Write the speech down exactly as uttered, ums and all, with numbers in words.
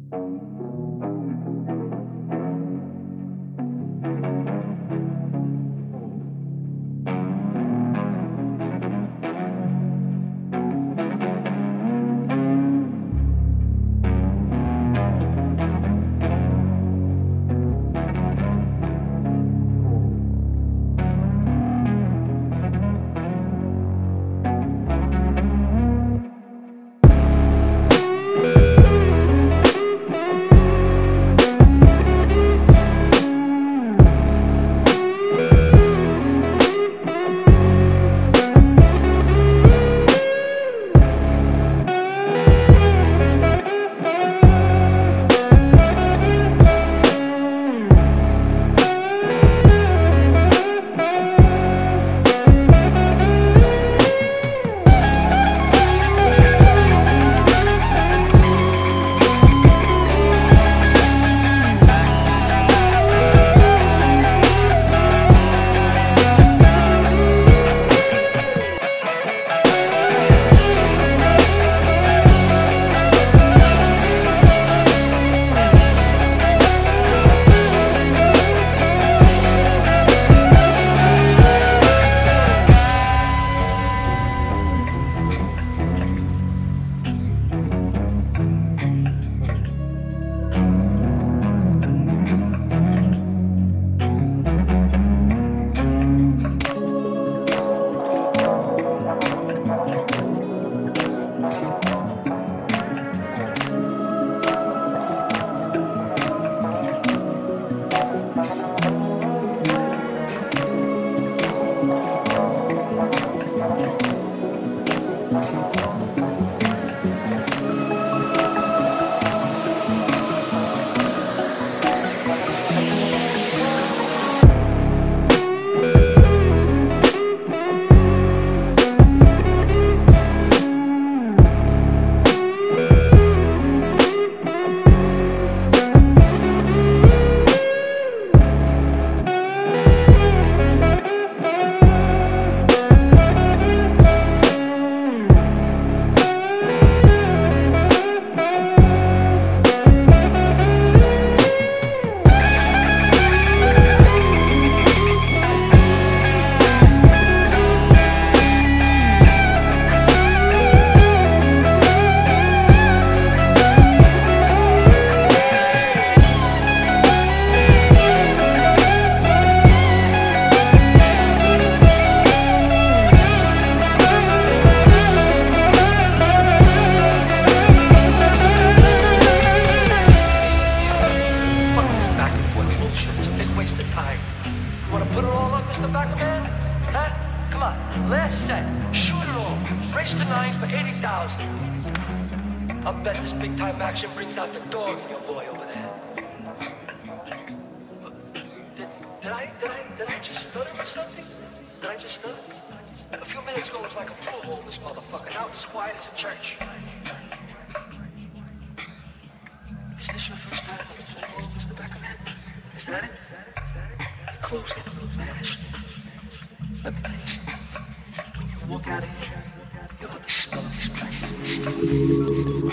I'm betting this big-time action brings out the dog in your boy over there. Did, did I, did I, did I just stutter or something? Did I just stutter? A few minutes ago it was like a pool hole, this motherfucker. Now it's as quiet as a church. Is this your first time on the pool hole, Mister Beckerman? Is that it? Your clothes get a little mashed. Let me tell you something. When you walk out of here, you'll have the smell of this place.